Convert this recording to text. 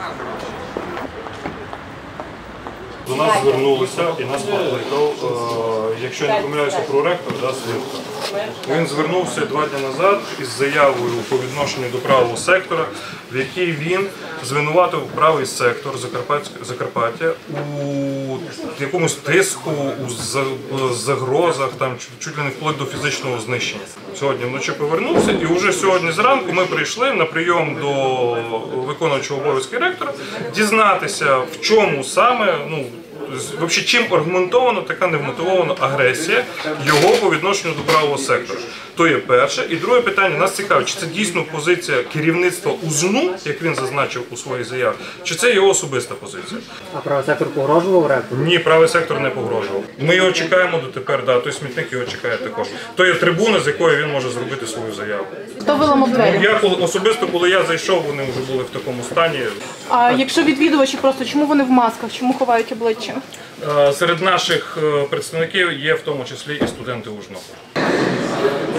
До нас звернулися і нас покликав, якщо я не помиляюся, проректор, Свитка. Він звернувся 2 дні назад із заявою по відношенню до правого сектора, в якій він звинуватив правий сектор Закарпаття у якомусь тиску, у загрозах, там, чуть ли не вплоть до фізичного знищення. Сьогодні вночі повернувся і вже сьогодні зранку ми прийшли на прийом до виконуючого обов'язки ректора дізнатися, в чому саме, взагалі, чим аргументована така невмотивована агресія його по відношенню до правого сектора. То є перше. І друге питання, нас цікавить, чи це дійсно позиція керівництва УЗНУ, як він зазначив у своїй заяві, чи це його особиста позиція. А правий сектор погрожував ректору? Ні, правий сектор не погрожував. Ми його чекаємо дотепер, той смітник його чекає також. То є трибуна, з якої він може зробити свою заяву. Хто виламав двері? Я особисто, коли я зайшов, вони вже були в такому стані. А якщо відвідувачі просто, чому вони в масках, чому ховають обличчя? Серед наших представників є в тому числі і студенти УЖНУ.